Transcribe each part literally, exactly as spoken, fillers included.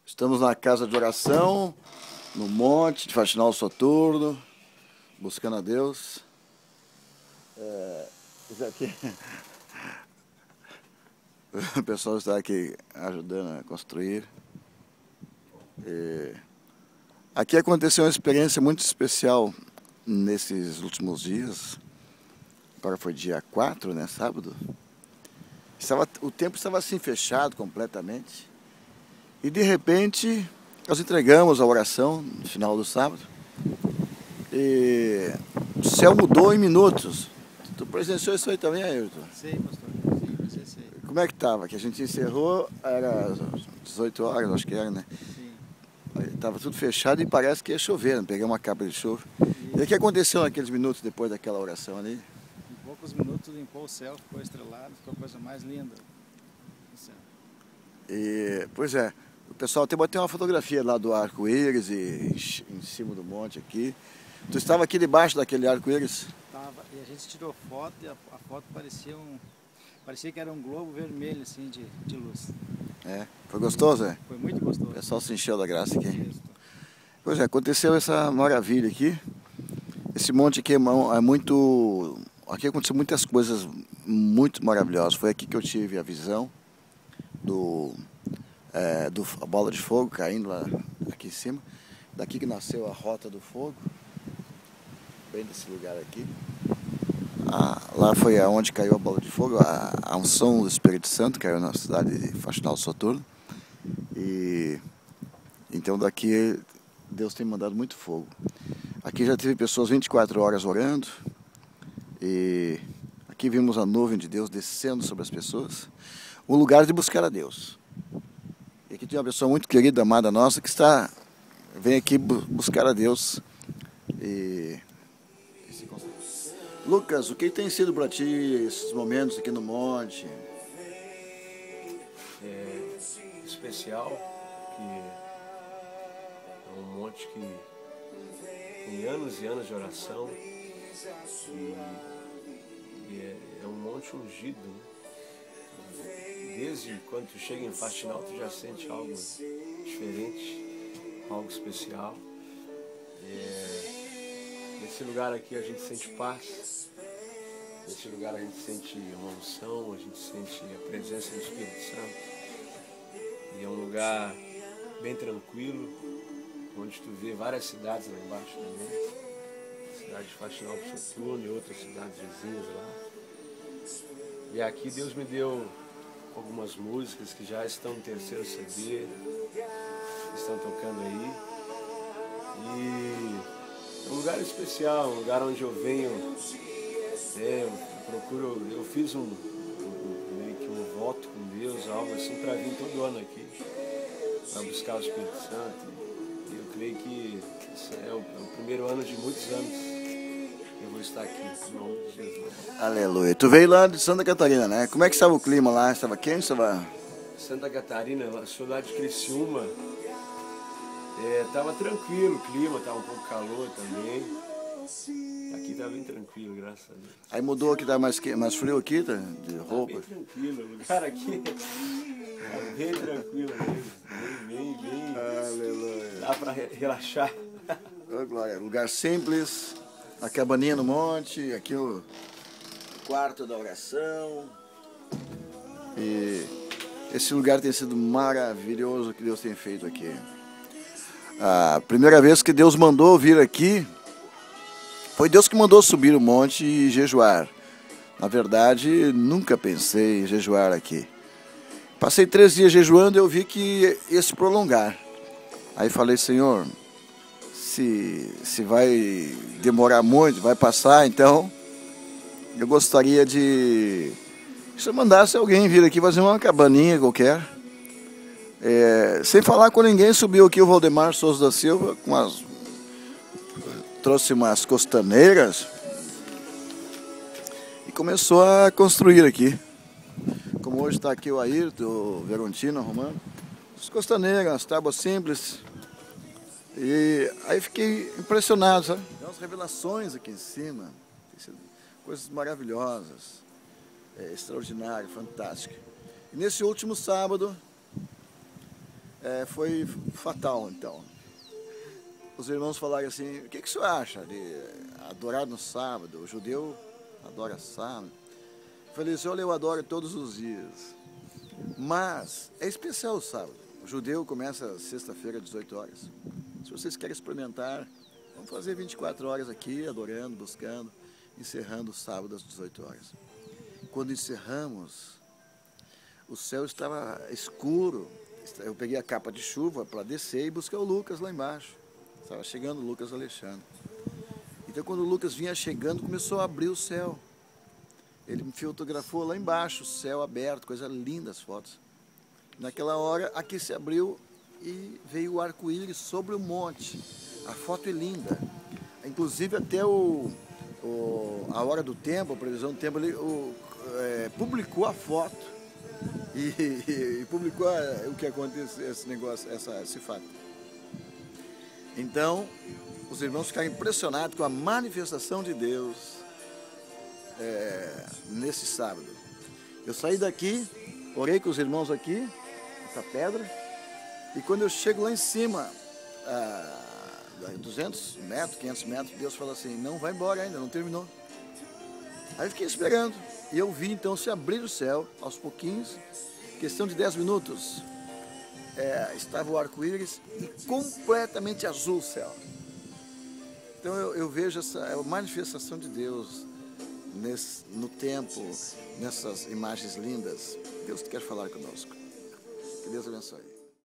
Estamos na casa de oração, no monte de Faxinal Soturno, buscando a Deus. É, isso aqui, o pessoal está aqui ajudando a construir. E aqui aconteceu uma experiência muito especial nesses últimos dias. Agora foi dia quatro, né, sábado. Estava, o tempo estava assim fechado completamente. E de repente nós entregamos a oração no final do sábado. E o céu mudou em minutos. Tu presenciou isso aí também, Ayrton? Sei, pastor. Sim, presenciei. Como é que estava? Que a gente encerrou, era dezoito horas, acho que era, né? Sim. Estava tudo fechado e parece que ia chover, né? Peguei uma capa de chuva. E o que aconteceu naqueles minutos depois daquela oração ali? Em poucos minutos limpou o céu, ficou estrelado, ficou a coisa mais linda do céu. E, pois é, o pessoal até botei uma fotografia lá do arco-íris e em cima do monte aqui. Tu estava aqui debaixo daquele arco-íris? Tava, e a gente tirou foto e a, a foto parecia um. Parecia que era um globo vermelho assim de, de luz. É, foi gostoso, é? Foi muito gostoso. O pessoal se encheu da graça aqui. Isso. Pois é, aconteceu essa maravilha aqui. Esse monte aqui é muito... Aqui aconteceu muitas coisas muito maravilhosas. Foi aqui que eu tive a visão do, é, do a bola de fogo caindo lá aqui em cima. Daqui que nasceu a Rota do Fogo. Bem desse lugar aqui. Ah, lá foi aonde caiu a bola de fogo, a, a unção do Espírito Santo caiu na cidade de Faxinal Soturno. E então daqui Deus tem mandado muito fogo. Aqui já teve pessoas vinte e quatro horas orando. E aqui vimos a nuvem de Deus descendo sobre as pessoas. Um lugar de buscar a Deus. E aqui tem uma pessoa muito querida, amada nossa, que está vem aqui buscar a Deus. E Lucas, o que tem sido para ti esses momentos aqui no monte? É especial, que é um monte que tem anos e anos de oração e, e é, é um monte ungido, né? Desde quando tu chega em Faxinal, tu já sente algo diferente, algo especial. É, nesse lugar aqui a gente sente paz. Nesse lugar a gente sente uma unção, a gente sente a presença do Espírito Santo. E é um lugar bem tranquilo, onde tu vê várias cidades lá embaixo também. A cidade de Faxinal do Soturno e outras cidades vizinhas lá. E aqui Deus me deu algumas músicas que já estão no terceiro C D, estão tocando aí. E é um lugar especial, um lugar onde eu venho. É, eu procuro, eu fiz um, um, meio que um voto com Deus, algo assim, para vir todo ano aqui, para buscar o Espírito Santo. E eu creio que esse é o, é o primeiro ano de muitos anos que eu vou estar aqui, em nome de Jesus. Aleluia. Tu veio lá de Santa Catarina, né? Como é que estava o clima lá? Estava quente? Estava... Santa Catarina, eu sou lá de Criciúma, estava é, tranquilo o clima, estava um pouco calor também. Aqui tá bem tranquilo, graças a Deus. Aí mudou que tá mais, mais frio aqui, tá? De roupa? Tá bem tranquilo, o lugar aqui é bem tranquilo mesmo. Bem, bem, bem. Aleluia. Dá pra relaxar. Oh, glória. Lugar simples, a cabaninha no monte, aqui o quarto da oração. E esse lugar tem sido maravilhoso que Deus tem feito aqui. A primeira vez que Deus mandou vir aqui, foi Deus que mandou subir o monte e jejuar. Na verdade, nunca pensei em jejuar aqui. Passei três dias jejuando e eu vi que ia se prolongar. Aí falei, Senhor, se, se vai demorar muito, vai passar, então eu gostaria de... Se eu mandasse alguém vir aqui fazer uma cabaninha qualquer. É, sem falar com ninguém, subiu aqui o Valdemar Souza da Silva com as... trouxe umas costaneiras e começou a construir aqui. Como hoje está aqui o Ayrton, o Verontino arrumando. As costaneiras, as tábuas simples. E aí fiquei impressionado, sabe? Tem umas revelações aqui em cima. Coisas maravilhosas. É, extraordinário, fantástico. E nesse último sábado, é, foi fatal, então. Os irmãos falaram assim, o que, que o senhor acha de adorar no sábado? O judeu adora sábado. Eu falei assim, olha, eu adoro todos os dias, mas é especial o sábado. O judeu começa sexta-feira às dezoito horas. Se vocês querem experimentar, vamos fazer vinte e quatro horas aqui, adorando, buscando, encerrando o sábado às dezoito horas. Quando encerramos, o céu estava escuro. Eu peguei a capa de chuva para descer e buscar o Lucas lá embaixo. Estava chegando o Lucas Alexandre. Então, quando o Lucas vinha chegando, começou a abrir o céu. Ele me fotografou lá embaixo, o céu aberto, coisa linda as fotos. Naquela hora, aqui se abriu e veio o arco-íris sobre o monte. A foto é linda. Inclusive, até o, o, a hora do tempo, a previsão do tempo, ele o, é, publicou a foto e, e, e publicou a, o que aconteceu, esse negócio, essa, esse fato. Então, os irmãos ficaram impressionados com a manifestação de Deus é, nesse sábado. Eu saí daqui, orei com os irmãos aqui, essa pedra, e quando eu chego lá em cima, a duzentos metros, quinhentos metros, Deus falou assim, não vai embora ainda, não terminou. Aí eu fiquei esperando, e eu vi então se abrir o céu, aos pouquinhos, questão de dez minutos, é, estava o arco-íris e completamente azul o céu. Então eu, eu vejo essa manifestação de Deus nesse, no tempo, nessas imagens lindas. Deus quer falar conosco. Que Deus abençoe.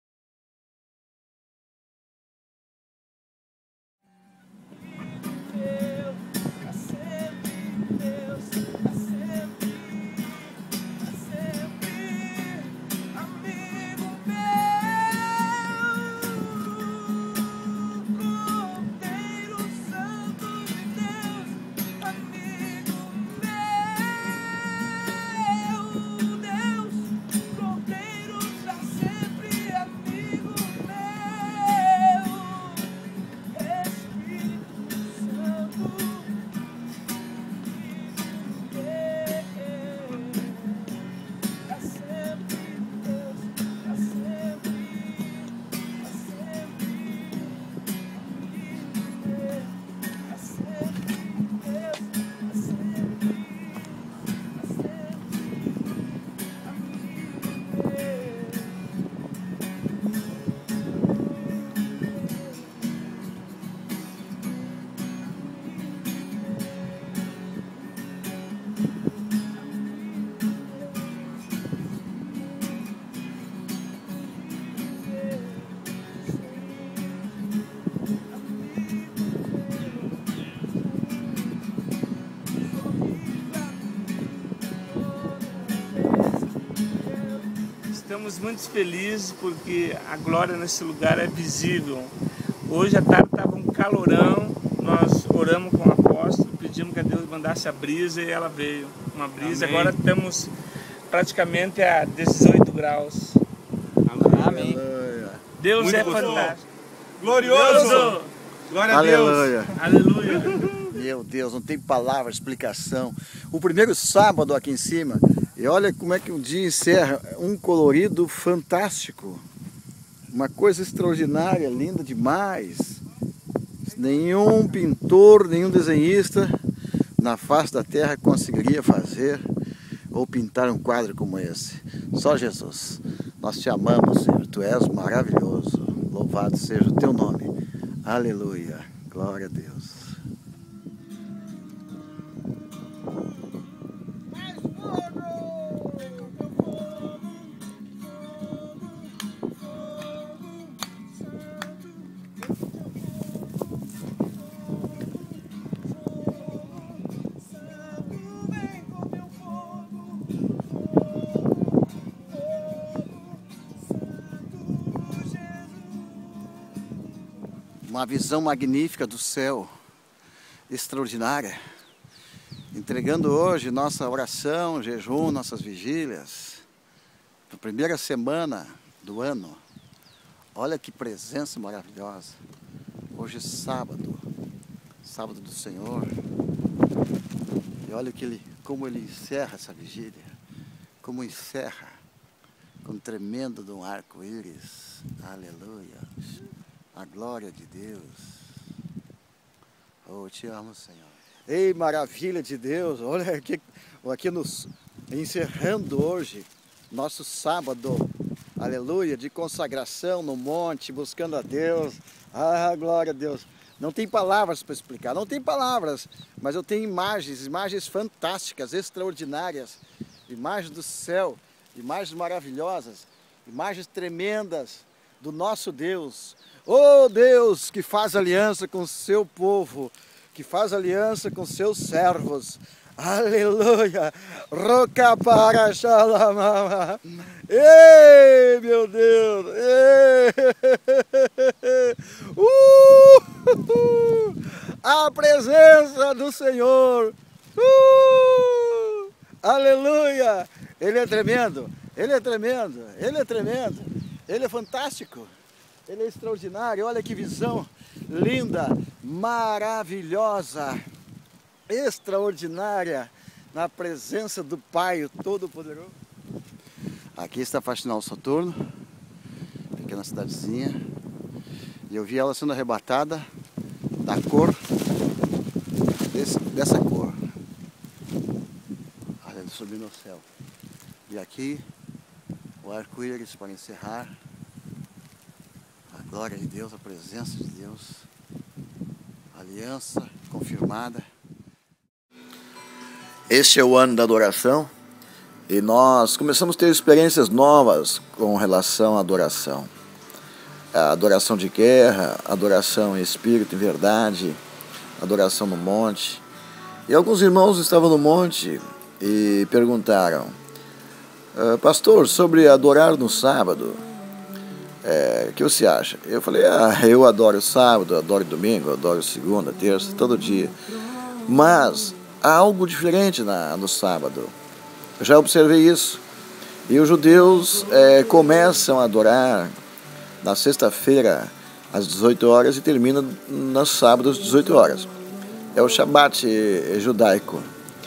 Estamos muito felizes porque a glória nesse lugar é visível. Hoje à tarde estava um calorão, nós oramos com o apóstolo, pedimos que Deus mandasse a brisa e ela veio. Uma brisa, amém. Agora estamos praticamente a dezoito graus. Amém. Deus muito é gostoso. Fantástico. Glorioso! Deus. Glória a Deus! Aleluia! Aleluia! Meu Deus, não tem palavra, explicação. O primeiro sábado aqui em cima, e olha como é que um dia encerra, um colorido fantástico. Uma coisa extraordinária, linda demais. Nenhum pintor, nenhum desenhista na face da terra conseguiria fazer ou pintar um quadro como esse. Só Jesus. Nós te amamos, Senhor. Tu és maravilhoso. Louvado seja o teu nome. Aleluia. Glória a Deus. Uma visão magnífica do céu, extraordinária, entregando hoje nossa oração, jejum, nossas vigílias, na primeira semana do ano. Olha que presença maravilhosa. Hoje é sábado, sábado do Senhor, e olha que ele, como ele encerra essa vigília, como encerra com tremendo de um arco-íris. Aleluia. A glória de Deus. Oh, te amo, Senhor. Ei, maravilha de Deus. Olha aqui, aqui nos, encerrando hoje nosso sábado. Aleluia, de consagração no monte, buscando a Deus. Ah, glória a Deus. Não tem palavras para explicar, não tem palavras, mas eu tenho imagens, imagens fantásticas, extraordinárias, imagens do céu, imagens maravilhosas, imagens tremendas do nosso Deus. Oh Deus, que faz aliança com o seu povo, que faz aliança com seus servos. Aleluia! Roca para xalamama! Ei, meu Deus! Ei. Uh! A presença do Senhor! Uh! Aleluia! Ele é tremendo! Ele é tremendo! Ele é tremendo! Ele é fantástico! Ele é extraordinário! Olha que visão linda! Maravilhosa! Extraordinária na presença do Pai, o Todo-Poderoso. Aqui está a Faxinal Soturno, pequena cidadezinha, e eu vi ela sendo arrebatada da cor, desse, dessa cor. Olha, ele subiu no céu. E aqui, o arco-íris para encerrar, a glória de Deus, a presença de Deus, a aliança confirmada. Este é o ano da adoração e nós começamos a ter experiências novas com relação à adoração. A adoração de guerra, adoração em espírito e verdade, adoração no monte. E alguns irmãos estavam no monte e perguntaram: pastor, sobre adorar no sábado, é, o que você acha? Eu falei, ah, eu adoro sábado, adoro domingo, adoro segunda, terça, todo dia. Mas há algo diferente na, no sábado. Eu já observei isso. E os judeus é, começam a adorar na sexta-feira às dezoito horas e terminam no sábado às dezoito horas. É o Shabat judaico.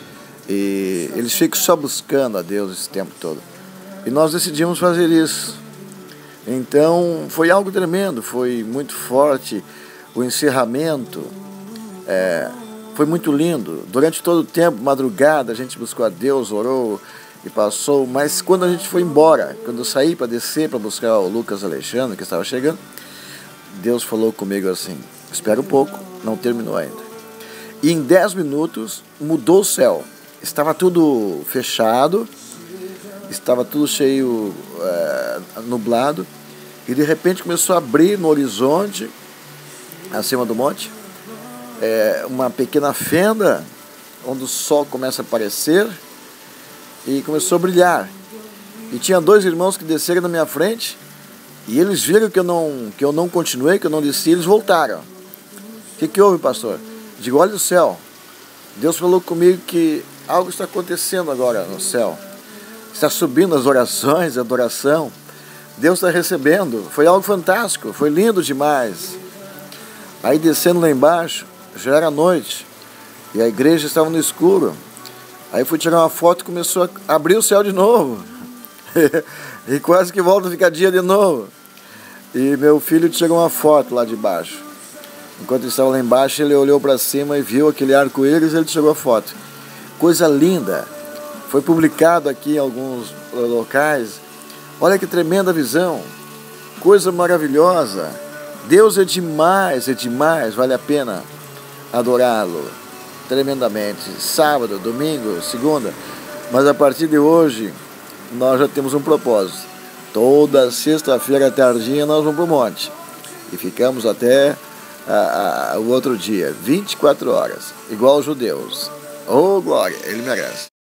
E eles ficam só buscando a Deus esse tempo todo. E nós decidimos fazer isso. Então foi algo tremendo, foi muito forte. O encerramento é, foi muito lindo. Durante todo o tempo, madrugada, a gente buscou a Deus, orou e passou. Mas quando a gente foi embora, quando eu saí para descer para buscar o Lucas Alexandre, que estava chegando, Deus falou comigo assim: espera um pouco, não terminou ainda. E em dez minutos mudou o céu. Estava tudo fechado, estava tudo cheio, é, nublado, e de repente começou a abrir no horizonte, acima do monte, é, uma pequena fenda, onde o sol começa a aparecer, e começou a brilhar. E tinha dois irmãos que desceram na minha frente, e eles viram que eu não, que eu não continuei, que eu não desci, eles voltaram. O que, que houve, pastor? Digo, olha o céu. Deus falou comigo que algo está acontecendo agora no céu. Está subindo as orações, a adoração. Deus está recebendo. Foi algo fantástico, foi lindo demais. Aí descendo lá embaixo, já era noite, e a igreja estava no escuro. Aí fui tirar uma foto e começou a abrir o céu de novo. E quase que volta a ficar dia de novo. E meu filho tirou uma foto lá de baixo. Enquanto ele estava lá embaixo, ele olhou para cima e viu aquele arco-íris e ele tirou a foto. Coisa linda. Foi publicado aqui em alguns locais. Olha que tremenda visão. Coisa maravilhosa. Deus é demais, é demais. Vale a pena adorá-lo tremendamente. Sábado, domingo, segunda. Mas a partir de hoje, nós já temos um propósito. Toda sexta-feira à tardinha nós vamos para o monte. E ficamos até a, a, o outro dia, vinte e quatro horas. Igual os judeus. Oh, glória, ele merece.